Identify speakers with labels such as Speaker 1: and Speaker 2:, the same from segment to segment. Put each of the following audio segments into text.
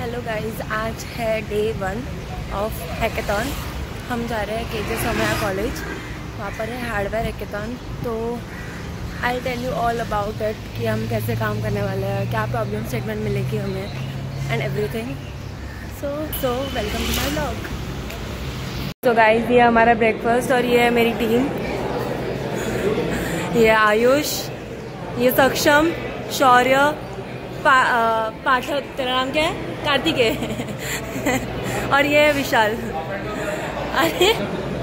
Speaker 1: Hello guys, आज है day 1 of hackathon. हम जा रहे हैं केजे सोमया कॉलेज, वहाँ पर है हार्डवेयर हैकेथॉन। तो I tell you all about it कि हम कैसे काम करने वाले हैं, क्या प्रॉब्लम स्टेटमेंट मिलेगी हमें and everything. So welcome to my vlog. तो गाइस, ये हमारा ब्रेकफास्ट और ये है मेरी टीम। ये आयुष, ये सक्षम, शौर्य, पाठक, तेरा नाम क्या है? कार्तिकेय और ये है विशाल। अरे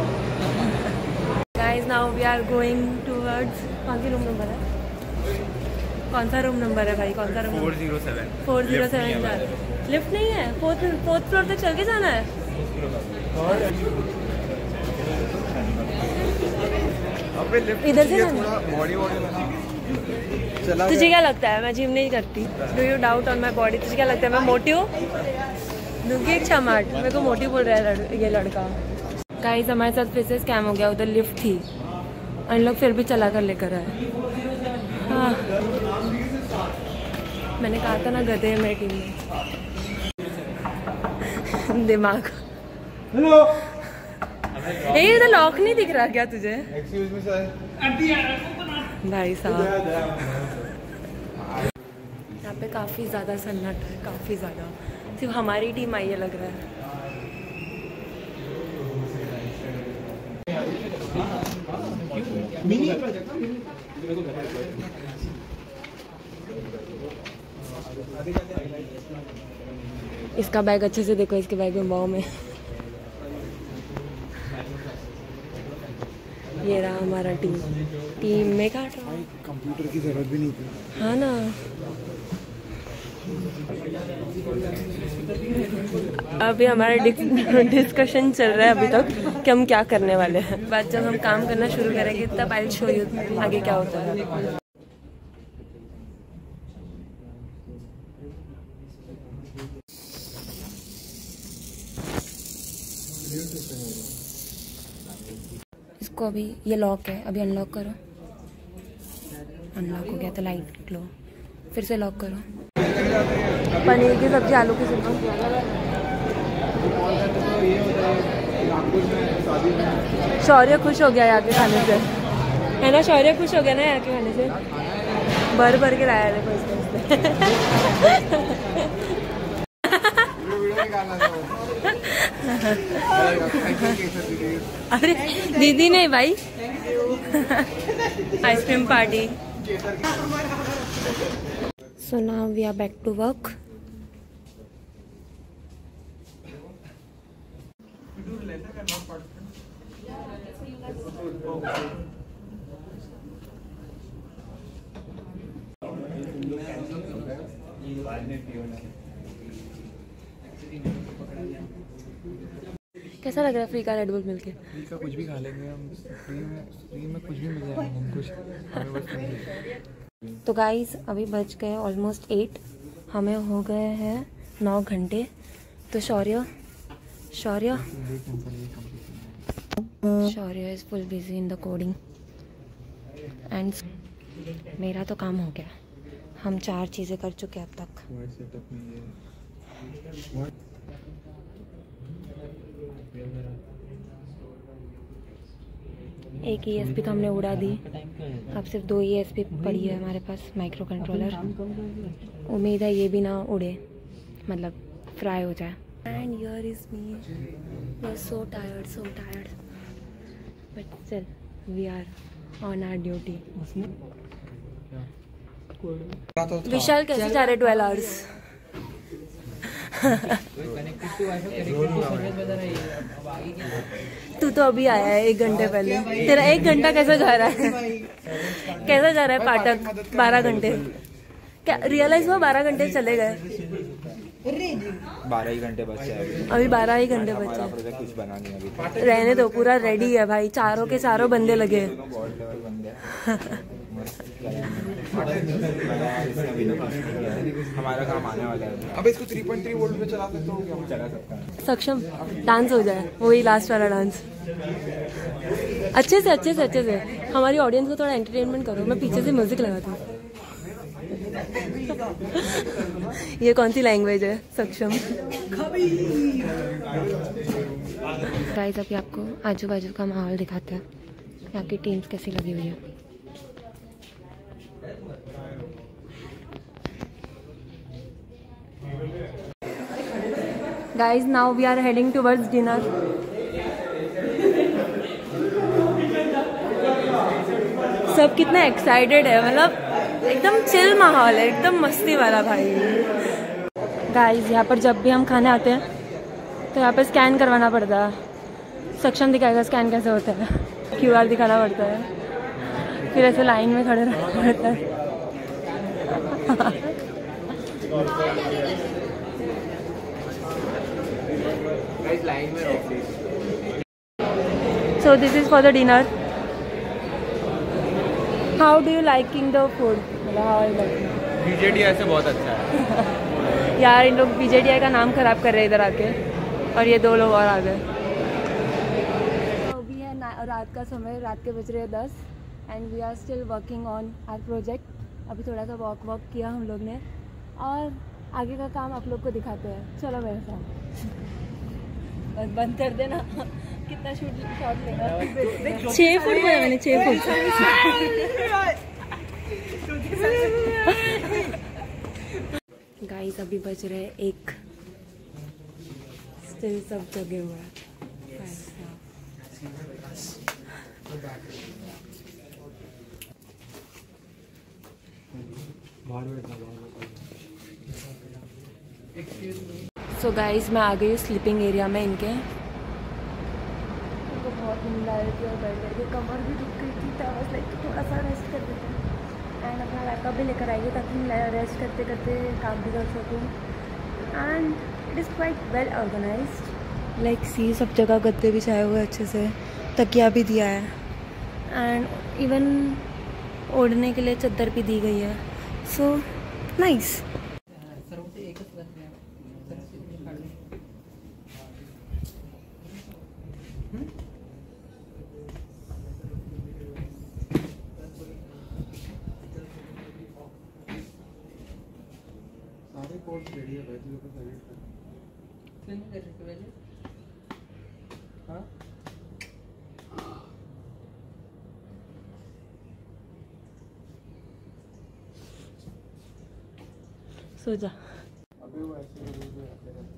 Speaker 1: guys, now we are going towards, कौन सी रूम नंबर है? कौन सा रूम नंबर है भाई? कौन सा रूम? 407। लिफ्ट नहीं है? फोर्थ फ्लोर तक चल के जाना है। इधर से जाना। तुझे क्या लगता है मैं जिम नहीं करती? Do you doubt on my body? तुझे क्या लगता है मैं मोटी हूँ? दूंगी एक छमाट, मेरे को मोटी बोल रहा है ये लड़का। गाइस, हमारे साथ फिर से स्कैम हो गया। उधर लिफ्ट थी और इन लोग फिर भी चला कर लेकर आए। हाँ, मैंने कहा था ना, गधे है मेरी टीम में। दिमाग।
Speaker 2: हेलो,
Speaker 1: ये इधर लॉक नहीं दिख रहा क्या तुझे?
Speaker 2: Excuse me sir.
Speaker 1: भाई साहब, यहाँ पे काफ़ी ज़्यादा सन्नाटा है, काफ़ी ज़्यादा। सिर्फ हमारी टीम आई है लग रहा है। इसका बैग अच्छे से देखो, इसके बैग में बॉम में। ये रहा हमारा टीम में काट रहा है।
Speaker 2: कंप्यूटर की जरूरत भी नहीं थी।
Speaker 1: हाँ ना। अभी हमारा डिस्कशन चल रहा है अभी तक कि हम क्या करने वाले हैं। बाद जब हम काम करना शुरू करेंगे तब आई शो यू आगे क्या होता है। इसको अभी ये लॉक है, अभी अनलॉक करो। अनलॉक हो गया तो लाइट लो, फिर से लॉक करो। पनीर की सब्जी, आलू की सब्जी। शौर्य खुश हो गया यहाँ के खाने से, है ना? शौर्य खुश हो गया ना यहाँ के खाने से? भर भर के लाया देखो इसमें। अरे दीदी नहीं भाई, ice cream party. So now we are back to work. कैसा लग रहा है फ्री का रेड बुल मिलके?
Speaker 2: फ्री का कुछ भी खा लेंगे हम। फ्री में कुछ भी मिल जाएगा हम कुछ, हमें बस।
Speaker 1: तो गाइस, अभी बज गए ऑलमोस्ट 8। हमें हो गए हैं 9 घंटे। तो Shaurya is full busy in the coding and मेरा तो काम हो गया। हम 4 चीज़ें कर चुके अब तक। एक ESP तो हमने उड़ा दी, अब सिर्फ 2 ESP पड़ी है हमारे पास, माइक्रो कंट्रोलर। उम्मीद है ये भी ना उड़े, मतलब फ्राई हो जाए। And here is me, we are so tired but still we are on our duty. Vishal कैसे जा रहे 12 आवर्स? तू तो अभी आया है 1 घंटे पहले। तेरा 1 घंटा कैसा जा रहा है? कैसा जा रहा है पाठक? 12 घंटे क्या रियलाइज हुआ? 12 घंटे चले गए।
Speaker 3: 12 ही घंटे बचे
Speaker 1: अभी 12 ही घंटे बचे।
Speaker 3: कुछ बना नहीं अभी।
Speaker 1: रहने दो, पूरा रेडी है भाई। चारों के चारों बंदे लगे।
Speaker 3: हमारा काम आने वाला है।
Speaker 2: अब इसको 3.3 वोल्ट पे चला सकते हो क्या?
Speaker 3: चला सकता है।
Speaker 1: सक्षम डांस हो जाए, वही लास्ट वाला डांस। अच्छे से हमारी ऑडियंस को थोड़ा एंटरटेनमेंट करो। मैं पीछे से म्यूजिक लगाती हूँ। ये कौन सी लैंग्वेज है? सक्षम। गाइस अभी आपको आजू बाजू का माहौल दिखाते हैं, यहाँ की टीम्स कैसी लगी हुई है। Guys now we are heading towards dinner. सब कितना एक्साइटेड है, मतलब एकदम चिल माहौल है, एकदम मस्ती वाला भाई। गाइस यहाँ पर जब भी हम खाने आते हैं तो यहाँ पे स्कैन करवाना पड़ता है। सक्षम दिखाएगा स्कैन कैसे होता है। QR दिखाना पड़ता है, फिर ऐसे लाइन में खड़े रहना पड़ता है। So this is for the dinner. How do you liking the food? How are you liking?
Speaker 2: BJDI से बहुत अच्छा है।
Speaker 1: यार इन लोग BJDI का नाम खराब कर रहे हैं इधर आके, और ये 2 लोग और आ गए। अभी है रात का समय, रात के बज रहे हैं 10 and we are still working on our project. अभी थोड़ा सा वॉक किया हम लोग ने, और आगे का काम आप लोग को दिखाते हैं। चलो मेरे साथ। बस बंद कर देना। कितना शॉट लेगा? 6 फुट बोला मैंने, 6 फुट। गाइस अभी बज रहे 1, स्टिल सब जगे हुआ है। सो गाइस मैं आ गई स्लीपिंग एरिया में इनके। इनको बहुत नींद आ रही थी और बैठ करके कमर भी दुख गई थी, तो लाइक थोड़ा सा रेस्ट कर देते हैं। एंड अपना लैपटॉप भी लेकर आइए ताकि मैं रेस्ट करते करते काम भी कर सकूँ। And it is quite well organised, like see सब जगह गद्दे बिछाए हुए अच्छे से, तकिया भी दिया है, एंड इवन ओढ़ने के लिए चादर भी दी गई है। So nice.
Speaker 2: सारे कोर्स रेडी है भाई, तुझे सेलेक्ट कर।
Speaker 1: मैंने कर रखी पहले।
Speaker 2: हाँ
Speaker 1: सो जा।
Speaker 2: अबे वो ऐसे ही आते रहते हैं।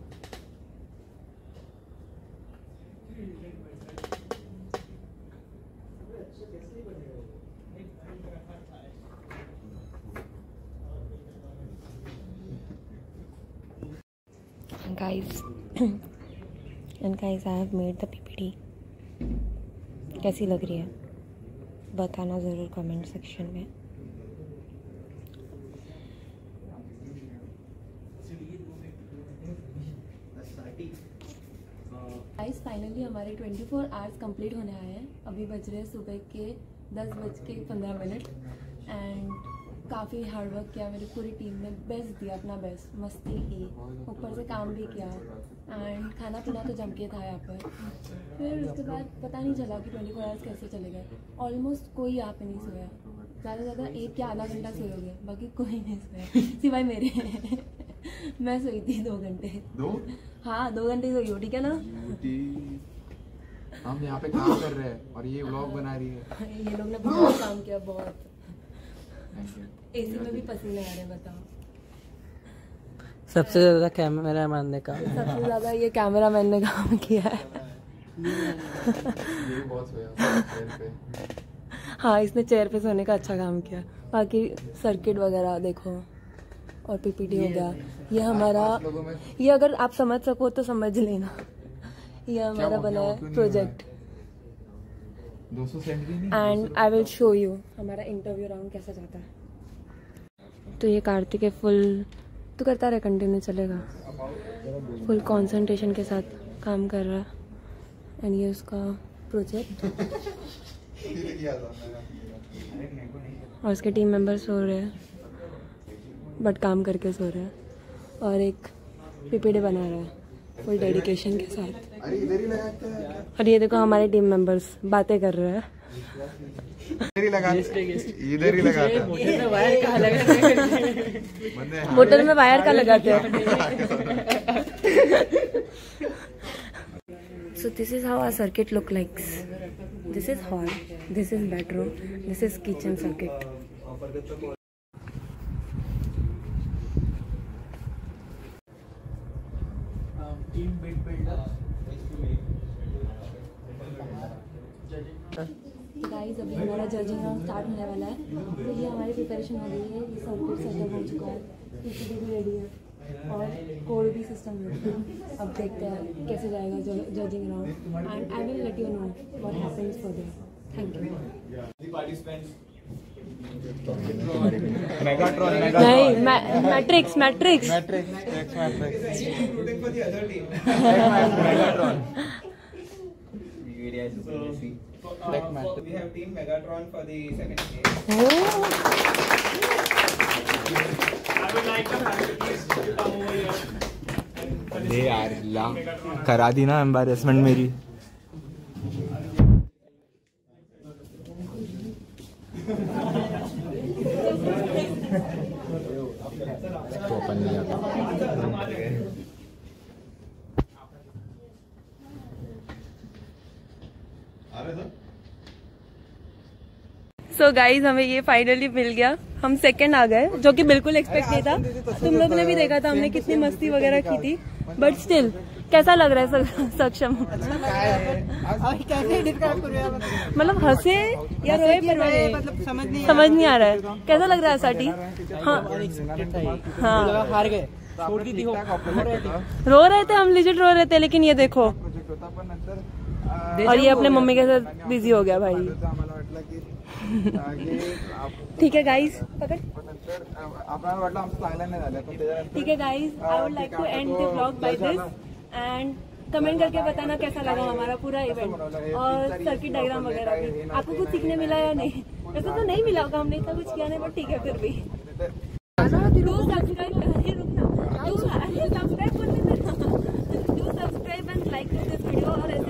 Speaker 1: Guys and guys I have made the PPT. कैसी लग रही है बताना ज़रूर कमेंट सेक्शन में। गाइस फाइनली हमारे 24 आवर्स कंप्लीट होने आए हैं। अभी बज रहे सुबह के 10:15 एंड काफ़ी हार्ड वर्क किया मेरी पूरी टीम ने, बेस्ट दिया अपना बेस्ट, मस्ती की, ऊपर से काम भी किया, एंड खाना पीना तो जम के था यहाँ पर। फिर उसके बाद पता नहीं चला कि 24 आवर्स कैसे चले गए। ऑलमोस्ट कोई यहाँ पे नहीं सोया, ज़्यादा से ज़्यादा 1 या आधा घंटा सोए होंगे, बाकी कोई नहीं सोया सिवाय मेरे। मैं सोई थी 2 घंटे।
Speaker 2: 2?
Speaker 1: हाँ 2 घंटे सोई हो, ठीक है ना।
Speaker 2: हम यहाँ पे काम कर रहे हैं और ये व्लॉग बना रही है।
Speaker 1: ये लोग ने बहुत काम किया, बहुत। एसी में भी पसीने आ रहे हैं, बताओ।
Speaker 4: सबसे ज्यादा कैमरा मैन ने काम,
Speaker 1: सबसे ज्यादा ये कैमरा मैन ने काम किया है।
Speaker 2: ये बहुत सोया चेयर पे।
Speaker 1: हाँ इसने चेयर पे सोने का अच्छा काम किया। बाकी सर्किट वगैरह देखो, और PPT हो गया। ये हमारा, ये अगर आप समझ सको तो समझ लेना, ये हमारा बना है प्रोजेक्ट।
Speaker 2: 200 सेंट भी नहीं।
Speaker 1: And I will show you हमारा इंटरव्यू राउंड कैसा जाता है। तो ये कार्तिक है, फुल तो करता रहे, कंटिन्यू चलेगा, फुल कंसंट्रेशन के साथ काम कर रहा है। एंड ये उसका प्रोजेक्ट, और उसके टीम मेंबर्स सो रहे हैं, बट काम करके सो रहे हैं, और एक PPT बना रहा है फुल डेडिकेशन के साथ। और ये देखो हमारे टीम मेंबर्स बातें कर रहे हैं।
Speaker 2: इधर ही लगा, इधर ही लगाता।
Speaker 4: मोटर में वायर कहाँ लगा?
Speaker 1: मोटर में वायर का लगाते हैं। So this is how our circuit look like. This is hall, this is bedroom, this is kitchen circuit.
Speaker 4: Team bit builder.
Speaker 1: Guys अभी हमारा जजिंग राउंड स्टार्ट होने वाला है, तो ये हमारी प्रिपरेशन हो गई है। ये सर्किट सेटअप हो चुका है, पीसीबी भी रेडी है और कोड भी सिस्टम है। अब देखते हैं कैसे जाएगा judging round and I will let you know what happens for there. Thank you. नहीं matrix matrix
Speaker 3: We have Team Megatron for the second game.
Speaker 2: अरे यार ला करा दी ना एम्बैरेसमेंट मेरी। तो अपन नहीं आता।
Speaker 1: सो गाइज हमें ये फाइनली मिल गया, हम सेकंड आ गए, जो कि बिल्कुल एक्सपेक्ट नहीं था। तुम लोग ने भी देखा था हमने कितनी मस्ती वगैरह की थी, बट स्टिल कैसा लग रहा है सक्षम? मतलब हंसे या रोए पर समझ नहीं आ रहा है। कैसा लग रहा है साठी? हाँ
Speaker 4: हार गए, छोड़ दी थी हो,
Speaker 1: रो रहे थे हम, लिजिट रो रहे थे। लेकिन ये देखो, और ये अपने मम्मी के साथ बिजी हो गया भाई। ठीक है गाइज, पकड़। ठीक है guys, I would like to end the vlog by this and comment करके बताना कैसा लगा हमारा पूरा इवेंट और सर्किट डायग्राम वगैरह भी। आपको कुछ सीखने मिला या नहीं? वैसे तो नहीं मिला होगा, हमने इतना कुछ किया नहीं, बट ठीक है फिर भी। Subscribe and like this video और ऐसे